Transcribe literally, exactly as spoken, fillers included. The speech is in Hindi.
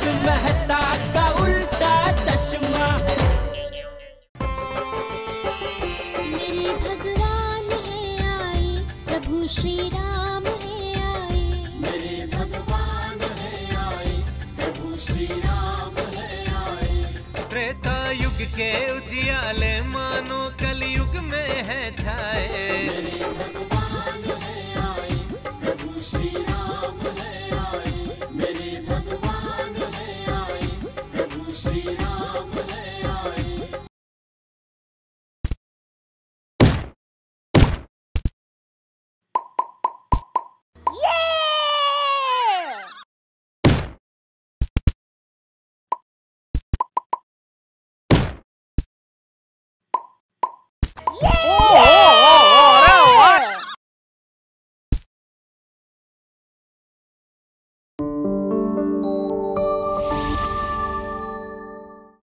मेहता का उल्टा चश्मा। मेरे भगवान है आए, प्रभु श्री राम है आए। मेरे भगवान है आए, प्रभु श्री राम है आए। त्रेता युग के उजियाले मानो कलयुग में है छाए। मेरे भगवान है आए, प्रभु श्री राम